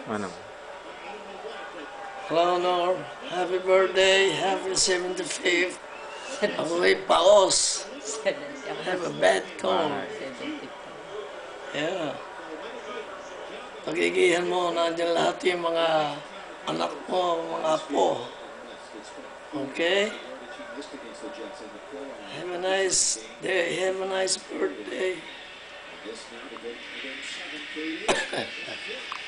Ano? Hello, Norm. Happy birthday. Happy 75th. Ako'y paos. 70 Have a bad cold. Bye. 70. Yeah. Pagigihan mo, nandiyan lahat yung mga anak mo, mga apo. Okay? Have a nice day. Have a nice birthday.